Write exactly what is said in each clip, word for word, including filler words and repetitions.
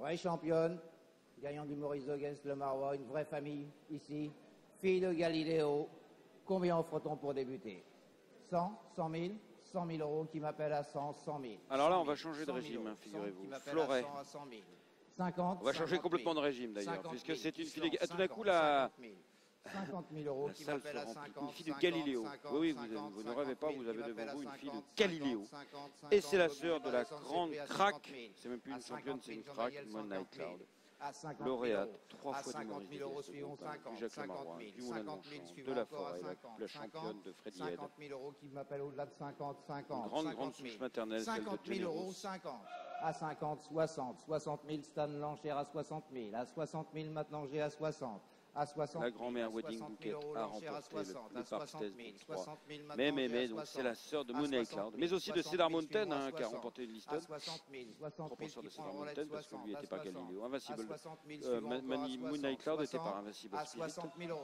Vraie championne, gagnant du Maurice Dogues, le Marois, une vraie famille ici. Fille de Galiléo. Combien offre-t-on pour débuter? cent, cent mille, cent mille euros, qui m'appelle à cent, cent mille. Alors là, on va changer de régime, hein, figurez-vous. Floret. cinquante, on va changer complètement de régime d'ailleurs, puisque c'est une fille de... Tout d'un coup, la... cinquante mille euros, la qui salle m'appelle se à remplit. cinquante, Une fille de Galiléo. cinquante, Oui, oui, cinquante, vous, vous ne cinquante, rêvez pas, vous qui avez devant m'appelle à vous une fille de cinquante, Galiléo. cinquante, Et c'est la cinquante, sœur de la cinquante, grande cinquante, crack, cinquante, c'est même plus à une championne, c'est une cinquante crack, mille, Moon Night Cloud. à cinquante mille Lauréate, euros, trois à fois du cinquante Maurice mille euros Dogues, suivant cinquante, Jacques cinquante Lamarois, mille, du Moulin de cinquante mille Longchamp, de suivant la encore à Forêt, la, cinquante, la championne de Freddy Head. cinquante mille euros qui m'appelle au-delà de cinquante, cinquante, Une grande, grande cinquante souche mille, maternelle, celle de cinquante mille Generous. euros, cinquante, à cinquante, soixante, soixante mille, Stan l'enchère à soixante mille, à soixante mille maintenant j'ai à soixante. À soixante, la grand-mère Wedding Bouquet a remporté le, le Park Test Group trois. Mais, mais, mais, donc c'est la sœur de Moon Night Cloud, mais aussi de Cedar Mountain, hein, qui a remporté une Liston. Propulseur de Cedar Mountain, parce que lui était par Galileo. Invincible. Euh, Moon Night Cloud était par Invincible Spirit.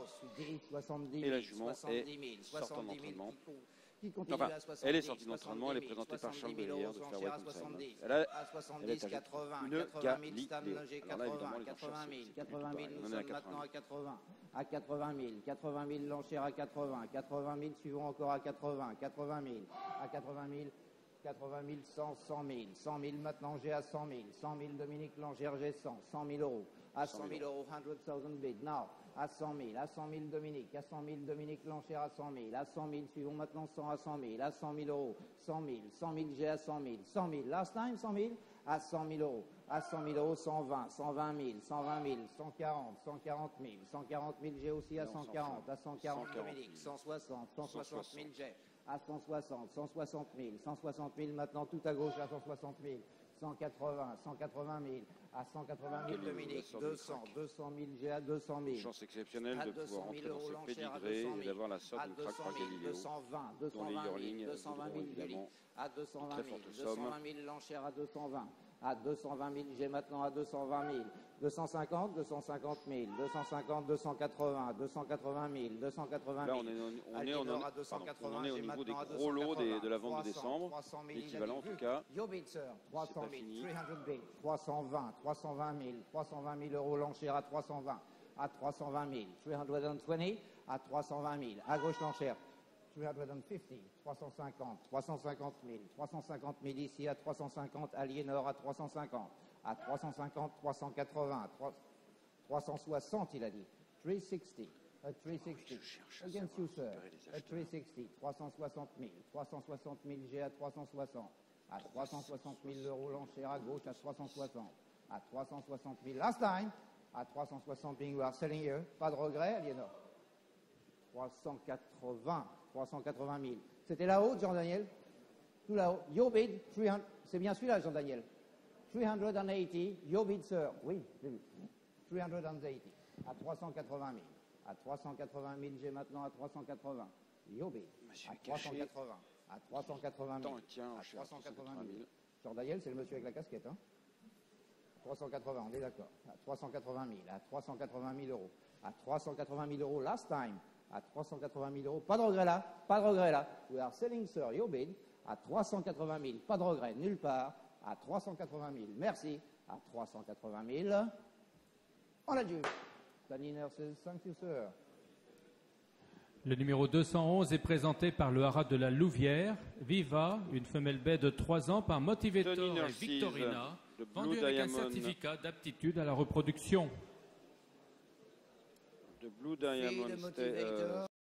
Et la jument est sortant d'entraînement. Enfin, elle est sortie d'entraînement, elle est présentée par Charles Bellier de Fairway Consignment. Elle, a, elle est avec une Galiléo. Alors là, évidemment, les enchères, c'est quatre-vingt mille, on nous est à sommes maintenant à quatre-vingt. quatre-vingts. À quatre-vingt mille, quatre-vingt mille l'enchère à quatre-vingts, quatre-vingt mille suivant encore à quatre-vingts, quatre-vingt mille, à quatre-vingt mille, quatre-vingt mille, cent, cent mille, cent mille maintenant j'ai à cent mille, cent mille Dominique Langère j'ai cent, cent mille euros, à cent mille euros, cent mille bid, now, à cent mille, à cent mille Dominique, à cent mille Dominique Langère à cent mille, à cent mille suivons maintenant cent à cent mille, à cent mille euros, cent mille, cent mille j'ai à cent mille, cent mille, last time cent mille, à cent mille euros, à cent mille euros, cent vingt, cent vingt mille, cent vingt mille, cent quarante, cent quarante mille, cent quarante mille j'ai aussi à cent quarante, à cent quarante Dominique, cent soixante, cent soixante mille j'ai, à cent soixante, cent soixante mille, cent soixante mille maintenant tout à gauche à cent soixante mille, cent quatre-vingts, cent quatre-vingt mille, à cent quatre-vingt mille Dominique, deux cents, deux cents mille j'ai à deux cent mille. Une chance exceptionnelle de pouvoir entrer dans ce pédigré et d'avoir la sœur d'une craque par Galileo, dont les Yearling voudront évidemment à deux cent vingt très mille, fortes deux cent sommes. vingt mille l'enchère à deux cent vingt, à deux cent vingt mille j'ai maintenant à deux cent vingt mille, deux cent cinquante, deux cent cinquante mille, deux cent cinquante, deux cent quatre-vingts, deux cent quatre-vingt mille, deux cent quatre-vingt mille. Là, on est, on est, on est, pardon, on en est au niveau des gros lots des, de la vente de décembre, l'équivalent en tout cas. trois cent mille, trois cent vingt, trois cent vingt mille, trois cent vingt mille euros l'enchère à trois cent vingt, à trois cent vingt mille, trois cent vingt, à trois cent vingt mille, à gauche l'enchère. trois cent cinquante, trois cent cinquante, trois cent cinquante mille, trois cent cinquante mille ici à trois cent cinquante, Aliénor à trois cent cinquante, à trois cent cinquante, trois cent quatre-vingts, trois cent soixante il a dit, trois cent soixante, à trois cent soixante, against you sir, à trois cent soixante, trois cent soixante mille, trois cent soixante mille j'ai à trois cent soixante, à trois cent soixante mille euros l'enchère à gauche à trois cent soixante, à trois cent soixante mille, last time, à trois cent soixante being we are selling here, pas de regret Aliénor, trois cent quatre-vingts, trois cent quatre-vingt mille. C'était là-haut, Jean-Daniel? Tout là-haut. Your bid, trois cents. C'est bien celui-là, Jean-Daniel. trois cent quatre-vingts, your bid, sir. Oui, j'ai vu. trois cent quatre-vingts, à trois cent quatre-vingt mille. À trois cent quatre-vingt mille, j'ai maintenant à trois cent quatre-vingts. Your bid, à trois cent quatre-vingts. À trois cent quatre-vingt mille. À trois cent quatre-vingt mille. Jean-Daniel, c'est le monsieur avec la casquette, hein? trois cent quatre-vingts, on est d'accord. À trois cent quatre-vingt mille. À trois cent quatre-vingt mille euros. À trois cent quatre-vingt mille euros, last time. À trois cent quatre-vingt mille euros, pas de regret là, pas de regret là. We are selling, sir, your bid, à trois cent quatre-vingt mille, pas de regret, nulle part, à trois cent quatre-vingt mille, merci, à trois cent quatre-vingt mille. On a dû. Danny Nurses, thank you, sir. Le numéro deux cent onze est présenté par le haras de la Louvière, Viva, une femelle baie de trois ans par Motivator et Victorina, vendue avec un certificat d'aptitude à la reproduction. De Blue Diamond,